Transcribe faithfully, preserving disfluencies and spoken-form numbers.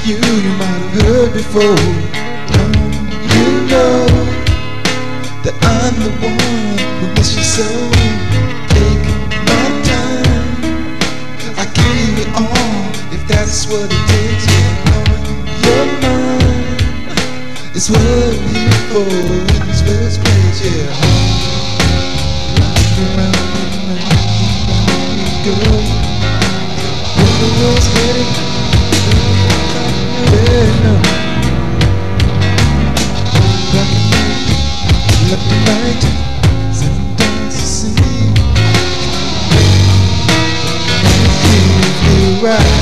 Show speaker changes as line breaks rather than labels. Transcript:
you, you might have heard before. Don't you know that I'm the one who miss you so? Take my time, I give it all if that's what it takes. Yeah, knowing you're mine is what I'm here for in this first place. Yeah, life around and around you go. When the world's heading, yeah, no. Back and forth, left and right, seven times the sea. Feel right.